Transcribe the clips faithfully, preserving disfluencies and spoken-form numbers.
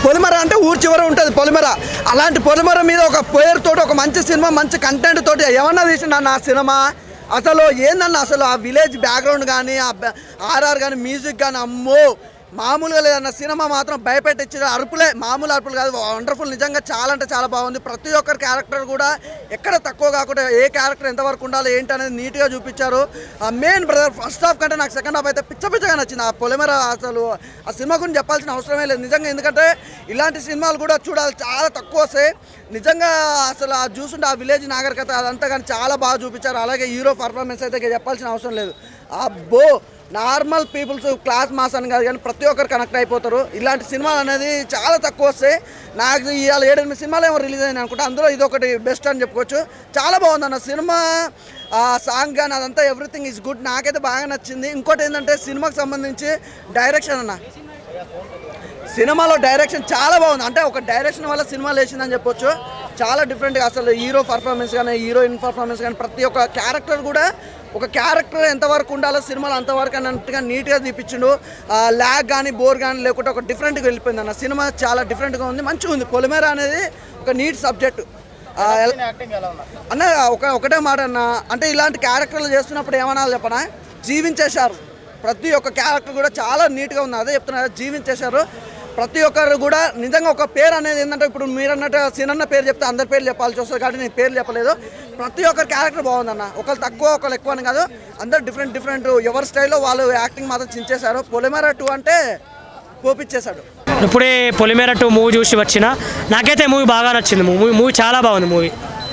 పొలిమర అంటే ఊరు చివర ఉంటుంది పొలిమర. అలాంటి పొలిమర మీద ఒక పేరుతో ఒక మంచి సినిమా మంచి కంటెంట్ తోటి ఏమన్నా తీసిండు అన్న ఆ సినిమా. అసలు ఏందన్న అసలు ఆ విలేజ్ బ్యాక్గ్రౌండ్ కానీ ఆ ఆర్ఆర్ కానీ మ్యూజిక్ కానీ అమ్మో మామూలుగా లేదన్న. సినిమా మాత్రం భయపెట్టించిన అరుపులే, మామూలు అరుపులు కాదు, వండర్ఫుల్. నిజంగా చాలా అంటే చాలా బాగుంది. ప్రతి ఒక్కరి క్యారెక్టర్ కూడా ఎక్కడ తక్కువ కాకుండా ఏ క్యారెక్టర్ ఎంతవరకు ఉండాలి ఏంటి అనేది నీట్గా చూపించారు. ఆ మెయిన్ బ్రదర్ ఫస్ట్ హాఫ్ కంటే నాకు సెకండ్ హాఫ్ అయితే పిచ్చ పిచ్చగా నచ్చింది. ఆ పొలిమేర అసలు ఆ సినిమా గురించి చెప్పాల్సిన అవసరమే లేదు నిజంగా. ఎందుకంటే ఇలాంటి సినిమాలు కూడా చూడాలి, చాలా తక్కువ వస్తాయి నిజంగా. అసలు ఆ చూసుంటే ఆ విలేజ్ నాగరికత అదంతా కానీ చాలా బాగా చూపించారు. అలాగే హీరో పర్ఫార్మెన్స్ అయితే చెప్పాల్సిన అవసరం లేదు. అబ్బో నార్మల్ పీపుల్స్ క్లాస్ మాస్ అని కాదు కానీ ప్రతి ఒక్కరు కనెక్ట్ అయిపోతారు. ఇలాంటి సినిమాలు అనేది చాలా తక్కువ వస్తాయి. నాకు ఇవాళ ఏడెనిమిది సినిమాలు ఏమో రిలీజ్ అయినాయి అనుకుంటా, అందులో ఇది ఒకటి బెస్ట్ అని చెప్పుకోవచ్చు. చాలా బాగుంది అన్న సినిమా. ఆ సాంగ్ కానీ అదంతా ఎవ్రీథింగ్ ఈజ్ గుడ్, నాకైతే బాగా నచ్చింది. ఇంకోటి ఏంటంటే సినిమాకి సంబంధించి డైరెక్షన్ అన్న, సినిమాలో డైరెక్షన్ చాలా బాగుంది. అంటే ఒక డైరెక్షన్ వల్ల సినిమా లేచిందని చెప్పొచ్చు. చాలా డిఫరెంట్గా అసలు హీరో పర్ఫార్మెన్స్ కానీ హీరోయిన్ పర్ఫార్మెన్స్ కానీ ప్రతి ఒక్క క్యారెక్టర్ కూడా ఒక క్యారెక్టర్ ఎంతవరకు ఉండాలో సినిమాలో అంతవరకు అన్నట్టుగా నీట్గా తీపిచ్చిండు. ల్యాగ్ కానీ బోర్ కానీ లేకుంటే ఒక డిఫరెంట్గా వెళ్ళిపోయింది అన్న. సినిమా చాలా డిఫరెంట్గా ఉంది, మంచిగా ఉంది. పొలిమేర అనేది ఒక నీట్ సబ్జెక్టు అన్న. ఒక ఒకటే మాట అన్న, అంటే ఇలాంటి క్యారెక్టర్లు చేస్తున్నప్పుడు ఏమన్నా చెప్పనా, జీవించేశారు. ప్రతి ఒక్క క్యారెక్టర్ కూడా చాలా నీట్గా ఉంది. అదే చెప్తున్నారు, జీవించేశారు. ప్రతి ఒక్కరు కూడా నిజంగా ఒక పేరు అనేది ఏంటంటే ఇప్పుడు మీరు అన్నట్టు సినన్న పేరు చెప్తే అందరి పేర్లు చెప్పాల్సి వస్తుంది కాబట్టి నేను పేర్లు చెప్పలేదు. ప్రతి ఒక్కరి క్యారెక్టర్ బాగుందన్న. ఒకరు తక్కువ ఒకరు ఎక్కువ అని కాదు, అందరు డిఫరెంట్ డిఫరెంట్ ఎవరి స్టైల్లో వాళ్ళు యాక్టింగ్ మాత్రం చించేశారు. పొలిమేర టూ అంటే పోపిచ్చేశాడు. ఇప్పుడే పొలిమేర టూ మూవీ చూసి వచ్చిన, నాకైతే మూవీ బాగా నచ్చింది. మూవీ మూవీ చాలా బాగుంది. మూవీ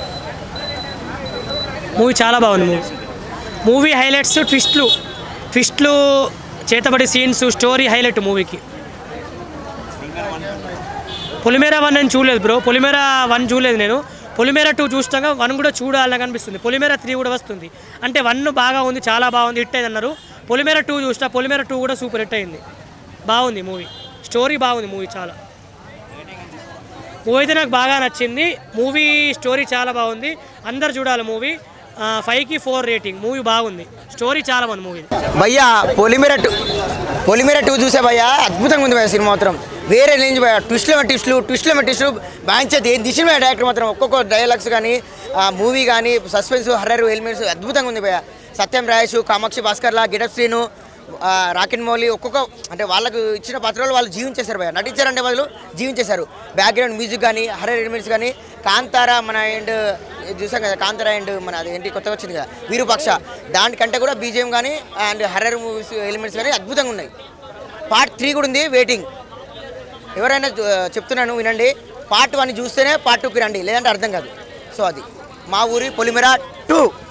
మూవీ చాలా బాగుంది. మూవీ మూవీ హైలైట్స్ ట్విస్ట్లు ట్విస్ట్లు చేతబడి సీన్స్, స్టోరీ హైలైట్ మూవీకి. పొలిమేర వన్ నేను చూడలేదు బ్రో, పొలిమేర వన్ చూడలేదు నేను. పొలిమేర టూ చూస్తాగా వన్ కూడా చూడాలని అనిపిస్తుంది. పొలిమేర త్రీ కూడా వస్తుంది అంటే వన్ బాగా ఉంది, చాలా బాగుంది, హిట్ అయింది అన్నారు. పొలిమేర టూ చూస్తా, పొలిమేర టూ కూడా సూపర్ హిట్ అయింది. బాగుంది మూవీ, స్టోరీ బాగుంది. మూవీ చాలా మూవీ అయితే నాకు బాగా నచ్చింది. మూవీ స్టోరీ చాలా బాగుంది, అందరు చూడాలి మూవీ. ఫైవ్కి ఫోర్ రేటింగ్. మూవీ బాగుంది, స్టోరీ చాలా బాగుంది మూవీ. భయ్యా పొలిమేర టూ పొలిమేర టూ చూసే భయ్యా అద్భుతంగా ఉంది భయ్యా. సినిమా మాత్రం వేరే రేంజ్ భయ్యా. ట్విస్ట్లో ట్విస్ట్లు ట్విస్ట్లో ట్విస్ట్లు బాగా ఏం దిశ డైరెక్టర్ మాత్రం ఒక్కొక్క డైలాగ్స్ కానీ మూవీ కానీ సస్పెన్స్ హర్రర్ ఎలిమెంట్స్ అద్భుతంగా ఉంది భయ్యా. సత్యం రాయేష్, కామాక్షి భాస్కర్లా, గెటప్ శ్రీను, రాకెట్ మౌలి ఒక్కొక్క అంటే వాళ్ళకు ఇచ్చిన పాత్రలు వాళ్ళు జీవించేశారు భయ్యా. నటించారంటే వాళ్ళు జీవించేశారు. బ్యాక్గ్రౌండ్ మ్యూజిక్ కానీ హర్రర్ ఎలిమెంట్స్ కానీ కాంతారా మన అండ్ చూసాం కదా, కాంతారా అండ్ మన అది ఏంటి కొత్తగా వచ్చింది కదా విరూపాక్ష, దానికంటే కూడా బీజిఎం కానీ అండ్ హర్రర్ మూవీస్ ఎలిమెంట్స్ కానీ అద్భుతంగా ఉన్నాయి. పార్ట్ త్రీ కూడా ఉంది వెయిటింగ్. ఎవరైనా చెప్తున్నాను వినండి, పార్ట్ వన్ చూస్తేనే పార్ట్ టూకి రండి, లేదంటే అర్థం కాదు. సో అది మా ఊరి పొలిమేర టూ.